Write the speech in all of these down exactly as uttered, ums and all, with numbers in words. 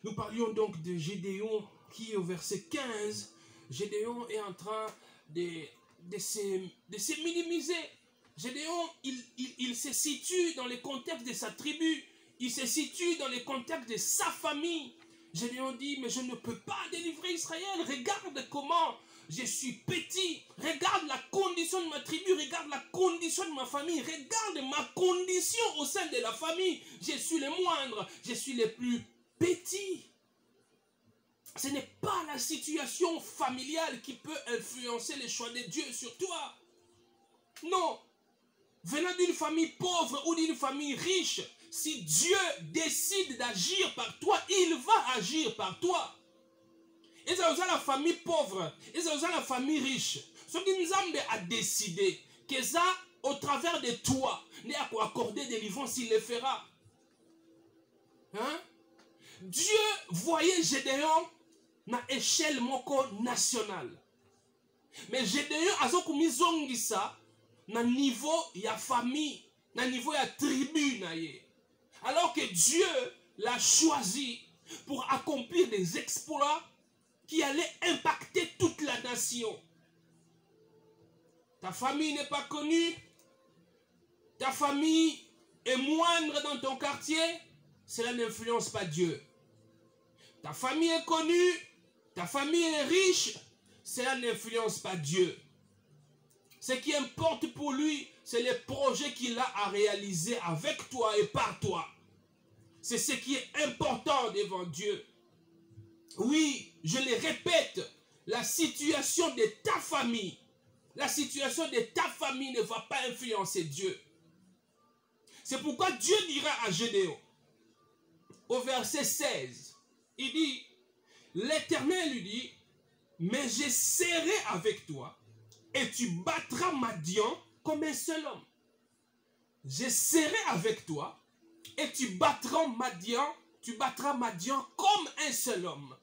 Nous parlions donc de Gédéon qui, au verset quinze, Gédéon est en train de, de, se, de se minimiser. Gédéon, il, il, il se situe dans le contexte de sa tribu, il se situe dans le contexte de sa famille. Gédéon dit, mais je ne peux pas délivrer Israël, regarde comment je suis petit, regarde la condition de ma tribu, regarde la condition de ma famille, regarde ma condition au sein de la famille. Je suis le moindre, je suis le plus petit. Ce n'est pas la situation familiale qui peut influencer les choix de Dieu sur toi. Non. Venant d'une famille pauvre ou d'une famille riche, si Dieu décide d'agir par toi, il va agir par toi. Et ça la famille pauvre, et ça la famille riche. Ce qui nous a décidé que ça, au travers de toi, n'est à quoi accorder des délivrance, il le fera. Hein? Dieu voyait Gédéon na échelle moko nationale. Mais Gédéon a zokumizongi ça na niveau ya famille, na niveau ya tribu na ye. Alors que Dieu l'a choisi pour accomplir des exploits qui allaient impacter toute la nation. Ta famille n'est pas connue, ta famille est moindre dans ton quartier, cela n'influence pas Dieu. Ta famille est connue, ta famille est riche, cela n'influence pas Dieu. Ce qui importe pour lui, c'est les projets qu'il a à réaliser avec toi et par toi. C'est ce qui est important devant Dieu. Oui, je le répète, la situation de ta famille, la situation de ta famille ne va pas influencer Dieu. C'est pourquoi Dieu dira à Gédéon, au verset seize, il dit, l'Éternel lui dit, mais je serai avec toi et tu battras Madian comme un seul homme. Je serai avec toi et tu battras Madian, tu battras Madian comme un seul homme.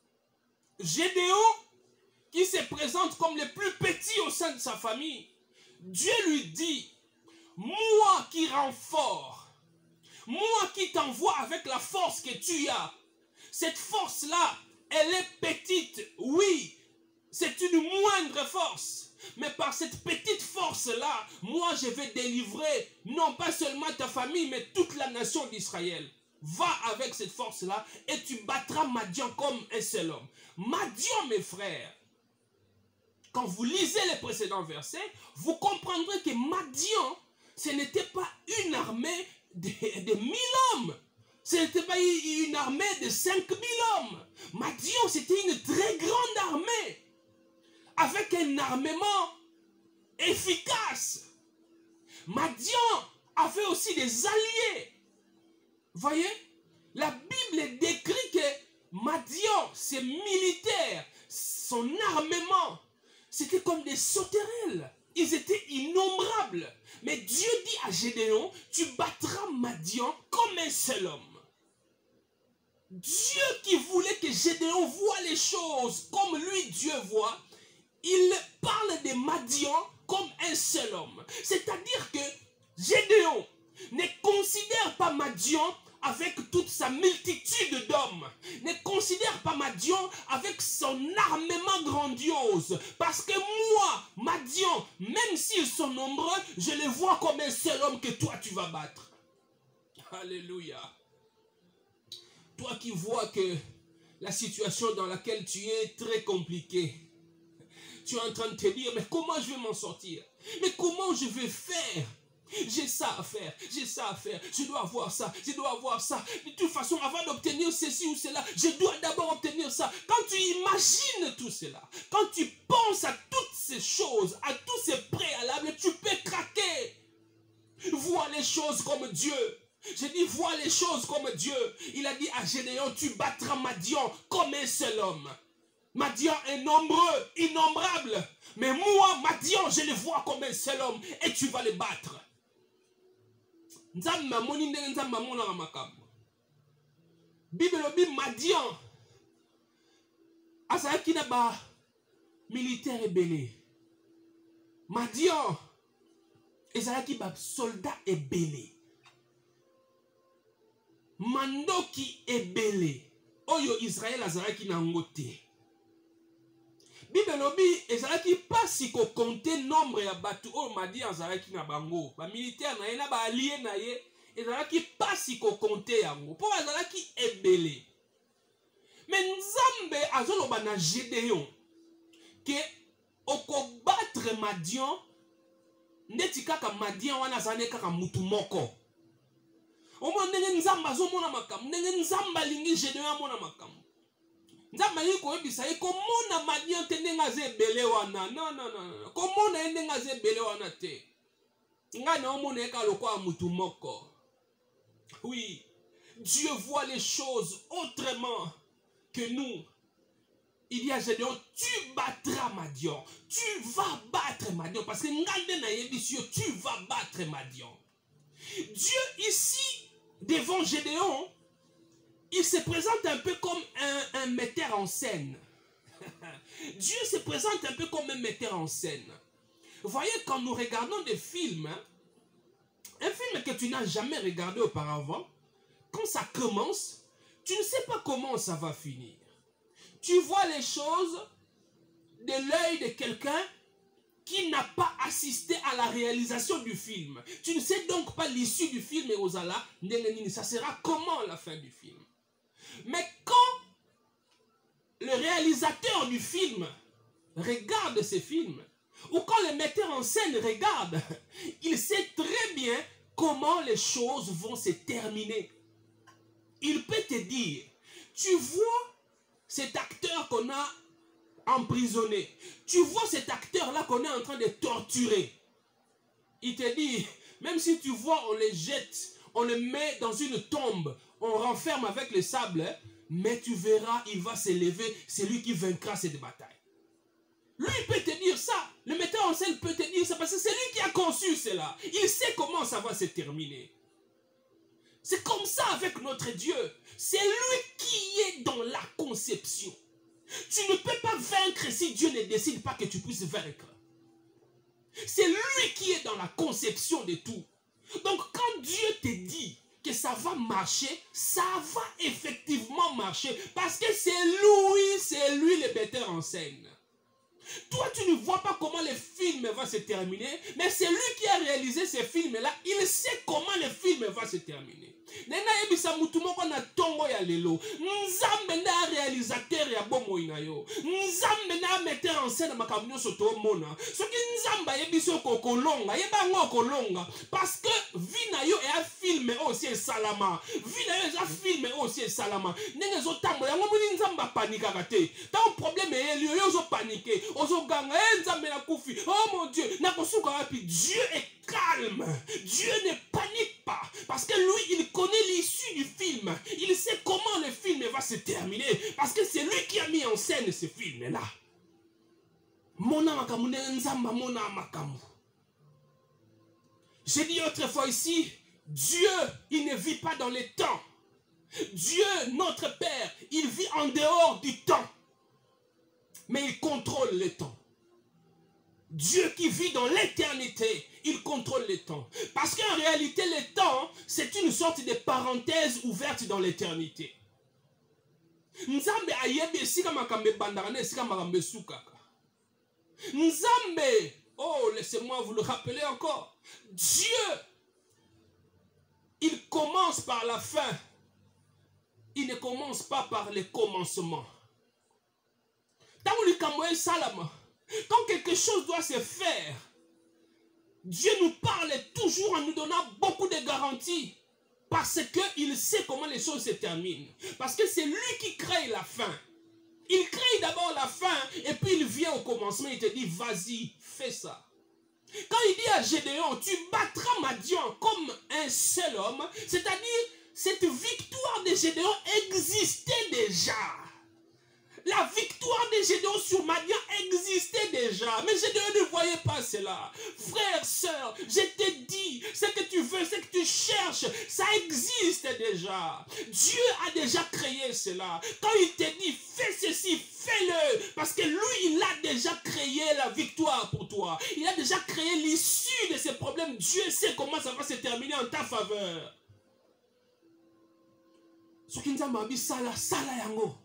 Gédéon, qui se présente comme le plus petit au sein de sa famille, Dieu lui dit, moi qui rends fort, moi qui t'envoie avec la force que tu as, cette force-là, elle est petite, oui, c'est une moindre force. Mais par cette petite force-là, moi je vais délivrer non pas seulement ta famille, mais toute la nation d'Israël. Va avec cette force-là et tu battras Madian comme un seul homme. Madian, mes frères, quand vous lisez les précédents versets, vous comprendrez que Madian, ce n'était pas une armée de, de mille hommes. Ce n'était pas une armée de cinq mille hommes. Madian, c'était une très grande armée. Avec un armement efficace. Madian avait aussi des alliés. Voyez, la Bible décrit que Madian, ses militaires, son armement, c'était comme des sauterelles. Ils étaient innombrables. Mais Dieu dit à Gédéon, tu battras Madian comme un seul homme. Dieu qui voulait que Gédéon voie les choses comme lui Dieu voit, il parle de Madian comme un seul homme. C'est-à-dire que Gédéon ne considère pas Madian avec toute sa multitude d'hommes. Ne considère pas Madian avec son armement grandiose. Parce que moi, Madian, même s'ils sont nombreux, je les vois comme un seul homme que toi tu vas battre. Alléluia. Toi qui vois que la situation dans laquelle tu es est très compliquée. Tu es en train de te dire, mais comment je vais m'en sortir? Mais comment je vais faire? J'ai ça à faire, j'ai ça à faire, je dois avoir ça, je dois avoir ça. De toute façon, avant d'obtenir ceci ou cela, je dois d'abord obtenir ça. Quand tu imagines tout cela, quand tu penses à toutes ces choses, à tous ces préalables, tu peux craquer. Vois les choses comme Dieu. Je dis, vois les choses comme Dieu. Il a dit à Gédéon, tu battras Madian comme un seul homme. Madian est nombreux, innombrable. Mais moi, Madian, je les vois comme un seul homme et tu vas les battre. Bible bi Madian azalaki na ba militaire ebele. Madian ezalaki ba soldat ebele. Mandoki ebele. oyo Israël azalaki nango te. Bible lobi ezalaki pasi ko compter nombre ya batu oyo Madian azalaki na bango. Ba militaire na ye na ba allié na ye ezalaki pasi ko compter yango. Po azalaki ebele. Mais Nzambe azoloba na Gédéon que okobatre Madian ndeti kaka Madian wana azane kaka mutu moko. Omo ndenge Nzambe azomona makambo, ndenge Nzambe alingi Gédéon amona makambo. Nzambe alingi koyebisa ye komona Madian te ndenge aza ebele wana. Non, non, non. Komona ye ndenge aza ebele wana te. Nga na omona ye kaka lokola mutu moko. Oui, Dieu voit les choses autrement que nous. Il dit à Gédéon, tu battras Madian. Tu vas battre Madian. Parce que tu vas battre Madian. Dieu ici, devant Gédéon, il se présente un peu comme un, un metteur en scène. Dieu se présente un peu comme un metteur en scène. Vous voyez, quand nous regardons des films, hein, un film que tu n'as jamais regardé auparavant, quand ça commence, tu ne sais pas comment ça va finir. Tu vois les choses de l'œil de quelqu'un qui n'a pas assisté à la réalisation du film. Tu ne sais donc pas l'issue du film et Ozala, ça sera comment la fin du film. Mais quand le réalisateur du film regarde ce film, ou quand le metteur en scène regarde, il sait très bien comment les choses vont se terminer. Il peut te dire, tu vois cet acteur qu'on a emprisonné. Tu vois cet acteur-là qu'on est en train de torturer. Il te dit, même si tu vois, on les jette, on le met dans une tombe, on renferme avec le sable, mais tu verras, il va s'élever, c'est lui qui vaincra cette bataille. Lui, il peut te dire ça. Le metteur en scène peut te dire ça parce que c'est lui qui a conçu cela. Il sait comment ça va se terminer. C'est comme ça avec notre Dieu. C'est lui qui est dans la conception. Tu ne peux pas vaincre si Dieu ne décide pas que tu puisses vaincre. C'est lui qui est dans la conception de tout. Donc quand Dieu te dit que ça va marcher, ça va effectivement marcher. Parce que c'est lui, c'est lui le metteur en scène. Toi, tu ne vois pas comment le film va se terminer, mais c'est lui qui a réalisé ce film-là. Il sait comment le film va se terminer. Nena ebisa mutu moko na tongo ya lelo. Nzambe na réalisateur ya bomo inayo. Nzambe na metteur en scène makambo nyonso to mona. Soki nzamba yebiso ko kolonga, yeba ngo kolonga parce que vi na yo e a film aussi salama. Vi na yo e a film aussi salama. Ndenge zo tambo yango moni nzamba panika kate. Ta problème e yo yo zo paniquer. Ozo ganga e nzambe na kufi. Oh mon Dieu, na kosuka wapi. Dieu est calme. Dieu ne panique pas parce que lui il connaît l'issue du film. Il sait comment le film va se terminer parce que c'est lui qui a mis en scène ce film là. Mona makamu nzamba mona makamu. J'ai dit autrefois ici, Dieu il ne vit pas dans les temps. Dieu notre Père il vit en dehors du temps. Mais il contrôle le temps. Dieu qui vit dans l'éternité, il contrôle le temps. Parce qu'en réalité, le temps, c'est une sorte de parenthèse ouverte dans l'éternité. Nzambe ayebe esika makambe bandarane esika makambe sukaka. Nzambe, oh laissez-moi vous le rappeler encore. Dieu, il commence par la fin. Il ne commence pas par le commencement. Quand quelque chose doit se faire, Dieu nous parle toujours en nous donnant beaucoup de garanties. Parce qu'il sait comment les choses se terminent. Parce que c'est lui qui crée la fin. Il crée d'abord la fin et puis il vient au commencement et il te dit vas-y, fais ça. Quand il dit à Gédéon, tu battras Madian comme un seul homme, c'est-à-dire cette victoire de Gédéon existait déjà. La victoire de Gédéon sur Madian existait déjà. Mais Gédéon ne voyait pas cela. Frère, sœur, je te dis, ce que tu veux, ce que tu cherches, ça existe déjà. Dieu a déjà créé cela. Quand il te dit, fais ceci, fais-le. Parce que lui, il a déjà créé la victoire pour toi. Il a déjà créé l'issue de ces problèmes. Dieu sait comment ça va se terminer en ta faveur. soki nzambe abi sala sala yango.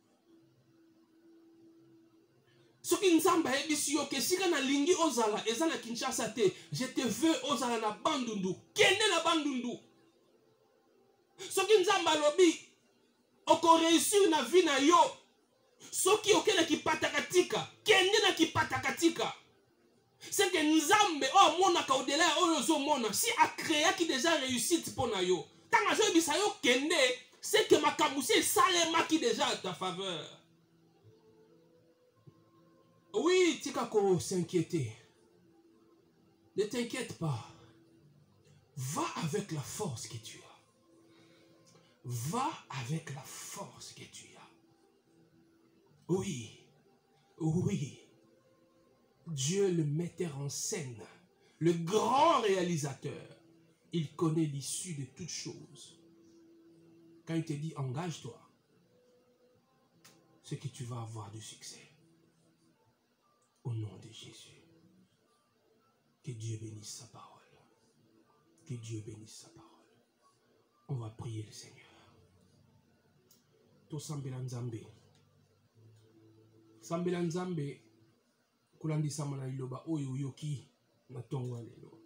Soki nzambe ayebisi yo ke sika na lingi ozala eza na Kinshasa te, je te veux ozala na Bandundu, kende na Bandundu. Soki nzambe alobi oko réussir na vie na yo, soki okena kipatakatika, kende na kipatakatika. C'est que nzambe o monaka au-delà oyo zo mona, si a créé qui déjà réussite pour na yo. Tant que je bisa yo kende, c'est que makambusi salema qui déjà à ta faveur. Oui, Tikako s'inquiéter. Ne t'inquiète pas. Va avec la force que tu as. Va avec la force que tu as. Oui, oui. Dieu, le metteur en scène, le grand réalisateur, il connaît l'issue de toutes choses. Quand il te dit engage-toi, c'est que tu vas avoir du succès. Au nom de Jésus. Que Dieu bénisse sa parole. Que Dieu bénisse sa parole. On va prier le Seigneur. To sambela nzambe. Sambela nzambe. Kulandi samana iloba oyo yoki na tongwa lelo.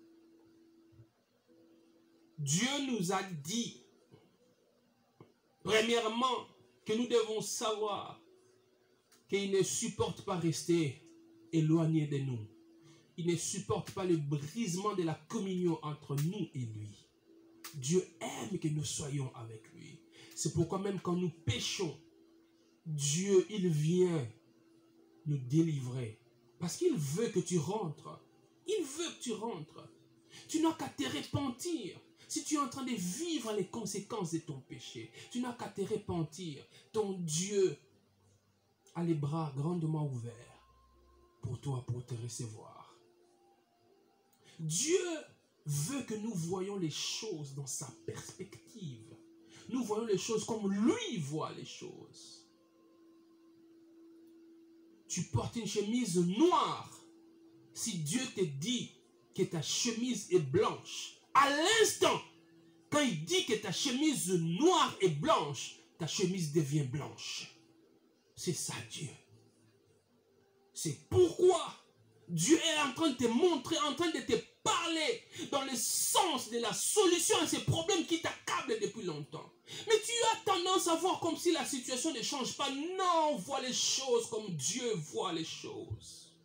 Dieu nous a dit, premièrement, que nous devons savoir qu'il ne supporte pas rester éloigné de nous. Il ne supporte pas le brisement de la communion entre nous et lui. Dieu aime que nous soyons avec lui. C'est pourquoi même quand nous péchons, Dieu, il vient nous délivrer. Parce qu'il veut que tu rentres. Il veut que tu rentres. Tu n'as qu'à te repentir. Si tu es en train de vivre les conséquences de ton péché, tu n'as qu'à te repentir. Ton Dieu a les bras grandement ouverts pour toi, pour te recevoir. Dieu veut que nous voyions les choses dans sa perspective. Nous voyons les choses comme lui voit les choses. Tu portes une chemise noire. Si Dieu te dit que ta chemise est blanche, à l'instant, quand il dit que ta chemise noire est blanche, ta chemise devient blanche. C'est ça Dieu. C'est pourquoi Dieu est en train de te montrer, en train de te parler dans le sens de la solution à ces problèmes qui t'accablent depuis longtemps. Mais tu as tendance à voir comme si la situation ne change pas. Non, vois les choses comme Dieu voit les choses.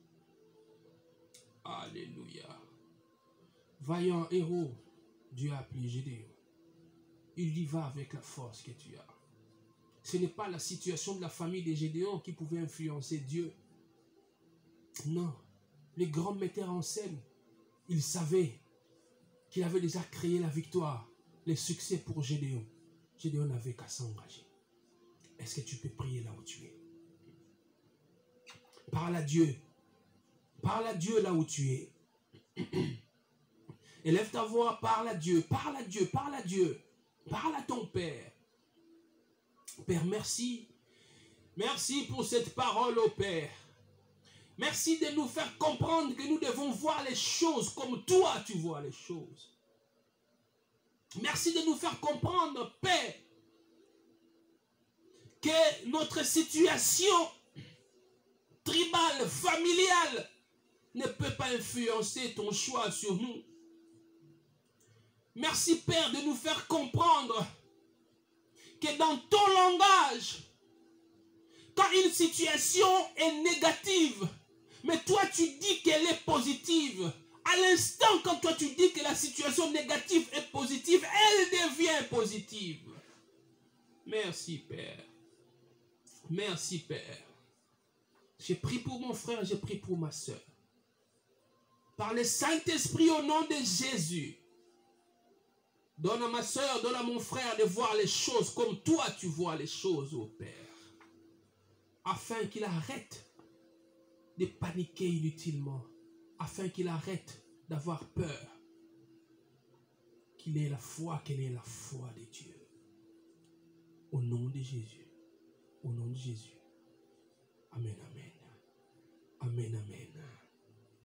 Alléluia. Vaillant héros, Dieu a appelé Gédéon. Il y va avec la force que tu as. Ce n'est pas la situation de la famille de Gédéon qui pouvait influencer Dieu. Non. Les grands metteurs en scène, ils savaient qu'il avait déjà créé la victoire, le succès pour Gédéon. Gédéon n'avait qu'à s'engager. Est-ce que tu peux prier là où tu es? Parle à Dieu. Parle à Dieu là où tu es. Élève ta voix, parle à Dieu, parle à Dieu, parle à Dieu. Parle à ton Père. Père, merci. Merci pour cette parole, ô Père. Merci de nous faire comprendre que nous devons voir les choses comme toi tu vois les choses. Merci de nous faire comprendre, Père, que notre situation tribale, familiale, ne peut pas influencer ton choix sur nous. Merci, Père, de nous faire comprendre que dans ton langage, quand une situation est négative, mais toi tu dis qu'elle est positive, à l'instant quand toi tu dis que la situation négative est positive, elle devient positive. Merci, Père. Merci, Père. J'ai prié pour mon frère, j'ai prié pour ma soeur. Par le Saint-Esprit au nom de Jésus, donne à ma soeur, donne à mon frère de voir les choses comme toi tu vois les choses, ô Père. Afin qu'il arrête de paniquer inutilement. Afin qu'il arrête d'avoir peur. Qu'il ait la foi, qu'elle ait la foi de Dieu. Au nom de Jésus. Au nom de Jésus. Amen, amen. Amen, amen.